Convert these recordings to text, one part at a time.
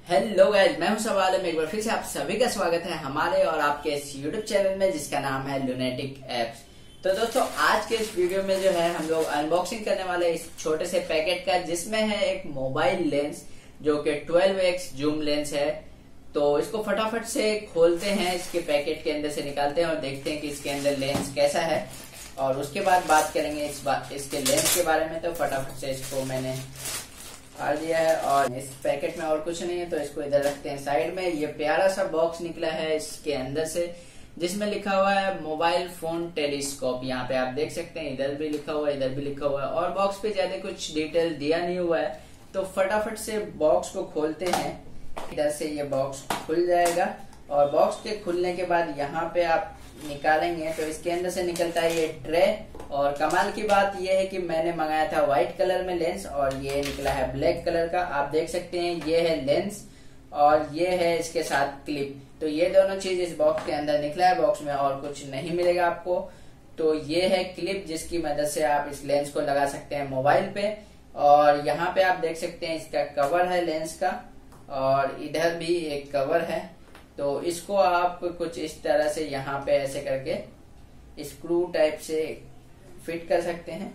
Hello guys, मैं हूं सवाल में एक बार फिर से आप सभी का स्वागत है हमारे और आपके इस यूट्यूब चैनल में जिसका नाम है लुनेटिक एप्स। तो दोस्तों, आज के इस वीडियो में जो है हम लोग अनबॉक्सिंग करने वाले इस छोटे से पैकेट का, जिसमें है एक मोबाइल लेंस जो कि 12x जूम लेंस है। तो इसको फटाफट से खोलते हैं, इसके पैकेट के अंदर से निकालते हैं और देखते हैं कि इसके अंदर लेंस कैसा है, और उसके बाद बात करेंगे इसके लेंस के बारे में। तो फटाफट से इसको मैंने फाड़ दिया है और इस पैकेट में और कुछ नहीं है, तो इसको इधर रखते हैं साइड में। ये प्यारा सा बॉक्स निकला है इसके अंदर से, जिसमें लिखा हुआ है मोबाइल फोन टेलीस्कोप। यहाँ पे आप देख सकते हैं, इधर भी लिखा हुआ है, इधर भी लिखा हुआ है, और बॉक्स पे ज्यादा कुछ डिटेल दिया नहीं हुआ है। तो फटाफट से बॉक्स को खोलते हैं। इधर से ये बॉक्स खुल जाएगा और बॉक्स के खुलने के बाद यहाँ पे आप निकालेंगे तो इसके अंदर से निकलता है ये ट्रे। और कमाल की बात ये है कि मैंने मंगाया था व्हाइट कलर में लेंस और ये निकला है ब्लैक कलर का। आप देख सकते हैं, ये है लेंस और ये है इसके साथ क्लिप। तो ये दोनों चीज इस बॉक्स के अंदर निकला है। बॉक्स में और कुछ नहीं मिलेगा आपको। तो ये है क्लिप, जिसकी मदद से आप इस लेंस को लगा सकते हैं मोबाइल पे। और यहाँ पे आप देख सकते हैं इसका कवर है लेंस का, और इधर भी एक कवर है। तो इसको आप कुछ इस तरह से यहाँ पे ऐसे करके स्क्रू टाइप से फिट कर सकते हैं,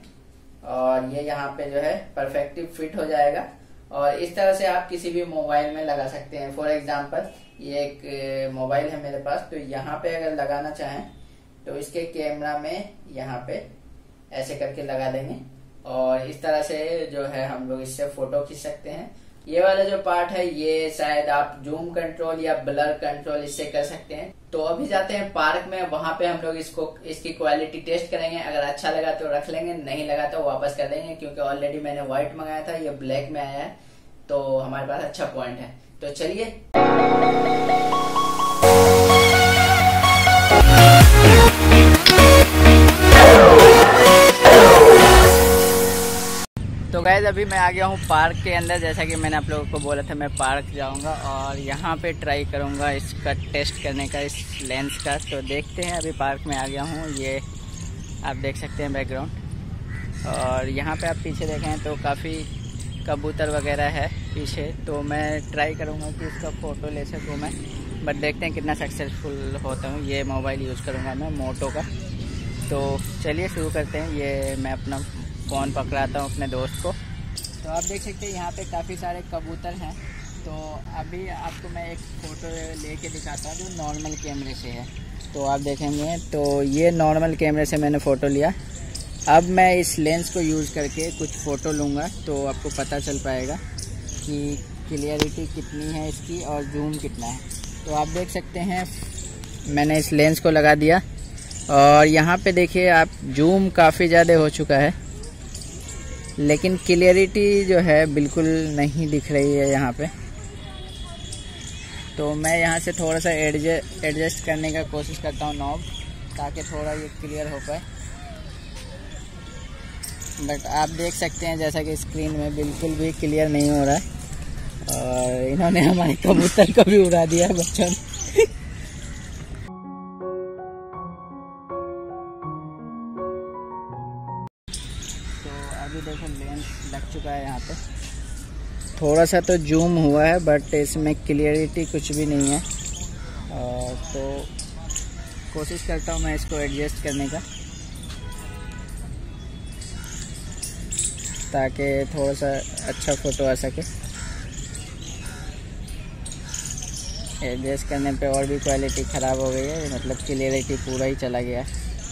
और ये यहाँ पे जो है परफेक्टली फिट हो जाएगा। और इस तरह से आप किसी भी मोबाइल में लगा सकते हैं। फॉर एग्जांपल, ये एक मोबाइल है मेरे पास, तो यहाँ पे अगर लगाना चाहें तो इसके कैमरा में यहाँ पे ऐसे करके लगा देंगे, और इस तरह से जो है हम लोग इससे फोटो खींच सकते हैं। ये वाला जो पार्ट है, ये शायद आप जूम कंट्रोल या ब्लर कंट्रोल इससे कर सकते हैं। तो अभी जाते हैं पार्क में, वहां पे हम लोग इसकी क्वालिटी टेस्ट करेंगे। अगर अच्छा लगा तो रख लेंगे, नहीं लगा तो वापस कर देंगे, क्योंकि ऑलरेडी मैंने व्हाइट मंगाया था, ये ब्लैक में आया है, तो हमारे पास अच्छा पॉइंट है। तो चलिए, तो गाइस अभी मैं आ गया हूँ पार्क के अंदर। जैसा कि मैंने आप लोगों को बोला था, मैं पार्क जाऊँगा और यहाँ पे ट्राई करूँगा इसका टेस्ट करने का, इस लेंस का। तो देखते हैं, अभी पार्क में आ गया हूँ। ये आप देख सकते हैं बैकग्राउंड, और यहाँ पे आप पीछे देखें तो काफ़ी कबूतर वगैरह है पीछे। तो मैं ट्राई करूँगा कि इसका फ़ोटो ले सकूँ मैं, बट देखते हैं कितना सक्सेसफुल होता हूँ। ये मोबाइल यूज़ करूँगा मैं मोटो का। तो चलिए शुरू करते हैं। ये मैं अपना फ़ोन पकड़ाता हूँ अपने दोस्त को। तो आप देख सकते हैं यहाँ पे काफ़ी सारे कबूतर हैं। तो अभी आपको मैं एक फ़ोटो लेके दिखाता हूँ जो नॉर्मल कैमरे से है। तो आप देखेंगे, तो ये नॉर्मल कैमरे से मैंने फ़ोटो लिया। अब मैं इस लेंस को यूज़ करके कुछ फ़ोटो लूँगा, तो आपको पता चल पाएगा कि क्लियरिटी कितनी है इसकी और जूम कितना है। तो आप देख सकते हैं, मैंने इस लेंस को लगा दिया और यहाँ पे देखिए आप, जूम काफ़ी ज़्यादा हो चुका है, लेकिन क्लियरिटी जो है बिल्कुल नहीं दिख रही है यहाँ पे। तो मैं यहाँ से थोड़ा सा एडजस्ट करने का कोशिश करता हूँ नॉब, ताकि थोड़ा ये क्लियर हो पाए। बट आप देख सकते हैं जैसा कि स्क्रीन में बिल्कुल भी क्लियर नहीं हो रहा है, और इन्होंने हमारे कबूतर को भी उड़ा दिया है बच्चों ने। अभी देखो लेंस लग चुका है यहाँ पे, थोड़ा सा तो जूम हुआ है, बट इसमें क्लियरिटी कुछ भी नहीं है। तो कोशिश करता हूँ मैं इसको एडजस्ट करने का, ताकि थोड़ा सा अच्छा फ़ोटो आ सके। एडजस्ट करने पे और भी क्वालिटी ख़राब हो गई है, मतलब क्लियरिटी पूरा ही चला गया।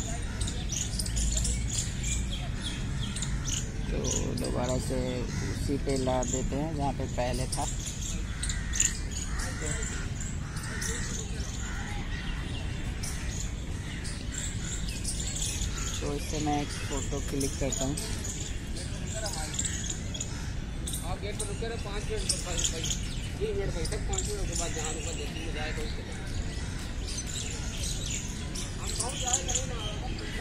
तो दोबारा से उसी पे ला देते हैं जहाँ पे पहले था। तो इससे मैं एक फ़ोटो क्लिक करता हूँ। आप गेट पर रुके रहे 5 मिनट, 3 मिनट भाई तक, 5 मिनट के बाद जहाँ रुका देखने में जाए तो उसके हम जाएगा ना।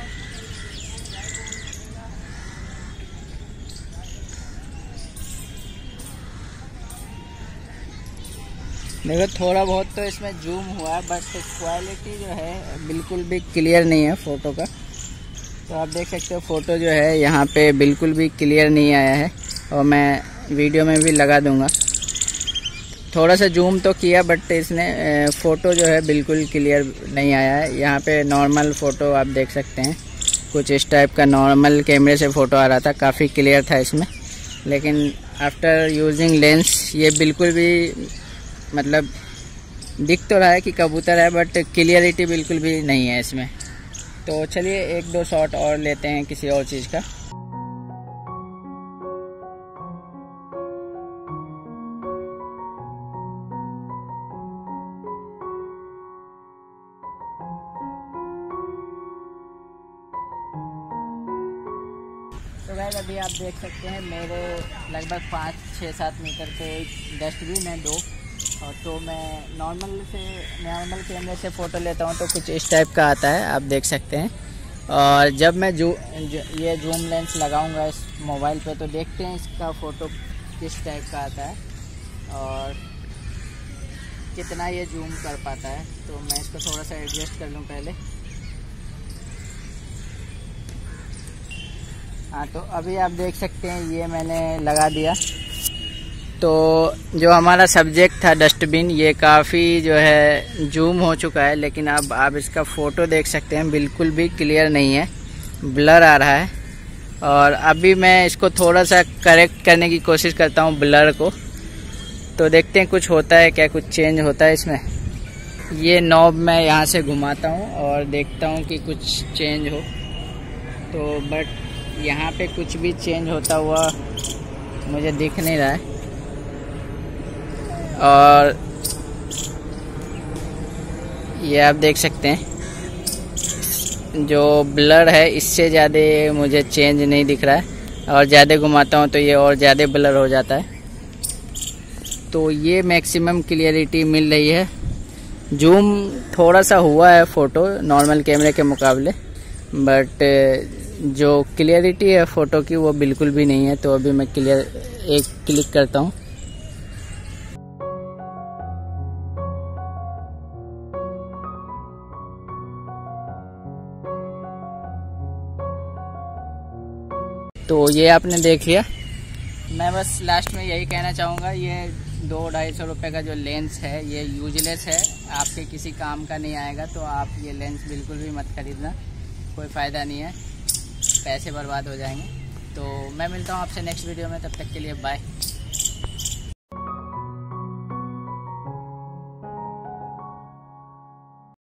देखो थोड़ा बहुत तो इसमें जूम हुआ है, बट क्वालिटी जो है बिल्कुल भी क्लियर नहीं है फ़ोटो का। तो आप देख सकते हो फ़ोटो जो है यहाँ पे बिल्कुल भी क्लियर नहीं आया है, और मैं वीडियो में भी लगा दूंगा। थोड़ा सा जूम तो किया बट इसने फ़ोटो जो है बिल्कुल क्लियर नहीं आया है। यहाँ पे नॉर्मल फ़ोटो आप देख सकते हैं, कुछ इस टाइप का नॉर्मल कैमरे से फ़ोटो आ रहा था, काफ़ी क्लियर था इसमें। लेकिन आफ्टर यूजिंग लेंस ये बिल्कुल भी मतलब दिख तो रहा है कि कबूतर है बट क्लियरिटी बिल्कुल भी नहीं है इसमें। तो चलिए एक दो शॉट और लेते हैं किसी और चीज़ का। तो गाइस अभी आप देख सकते हैं मेरे लगभग 5-6-7 मीटर पे डस्टबिन है 2, और तो मैं नॉर्मल कैमरे से फ़ोटो लेता हूँ तो कुछ इस टाइप का आता है, आप देख सकते हैं। और जब मैं ये जूम लेंस लगाऊंगा इस मोबाइल पे तो देखते हैं इसका फ़ोटो किस टाइप का आता है और कितना ये जूम कर पाता है। तो मैं इसको थोड़ा सा एडजस्ट कर लूँ पहले। हाँ, तो अभी आप देख सकते हैं ये मैंने लगा दिया। तो जो हमारा सब्जेक्ट था डस्टबिन, ये काफ़ी जो है जूम हो चुका है, लेकिन अब आप इसका फ़ोटो देख सकते हैं बिल्कुल भी क्लियर नहीं है, ब्लर आ रहा है। और अभी मैं इसको थोड़ा सा करेक्ट करने की कोशिश करता हूँ ब्लर को, तो देखते हैं कुछ होता है क्या, कुछ चेंज होता है इसमें। ये नॉब मैं यहाँ से घुमाता हूँ और देखता हूँ कि कुछ चेंज हो, तो बट यहाँ पे कुछ भी चेंज होता हुआ मुझे दिख नहीं रहा है। और ये आप देख सकते हैं जो ब्लर है इससे ज़्यादा मुझे चेंज नहीं दिख रहा है, और ज़्यादा घुमाता हूँ तो ये और ज़्यादा ब्लर हो जाता है। तो ये मैक्सिमम क्लियरिटी मिल रही है। जूम थोड़ा सा हुआ है फ़ोटो नॉर्मल कैमरे के मुकाबले, बट जो क्लियरिटी है फ़ोटो की वो बिल्कुल भी नहीं है। तो अभी मैं एक क्लिक करता हूँ। तो ये आपने देख लिया। मैं बस लास्ट में यही कहना चाहूँगा, ये 200-250 रुपये का जो लेंस है ये यूजलेस है, आपके किसी काम का नहीं आएगा। तो आप ये लेंस बिल्कुल भी मत खरीदना, कोई फ़ायदा नहीं है, पैसे बर्बाद हो जाएंगे। तो मैं मिलता हूँ आपसे नेक्स्ट वीडियो में, तब तक के लिए बाय।